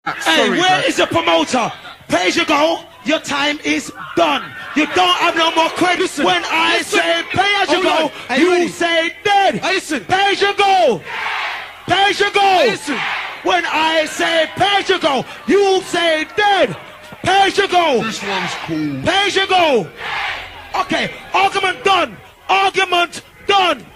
Hey, where is the promoter? Pay as you go. Your time is done. You don't have no more credit. When I say pay as you go, you say dead. Listen. Pay as you go. Pay as you go. Listen. When I say pay as you go, you say dead. Pay as you go. This one's cool. Pay as you go. Okay, argument done. Argument done.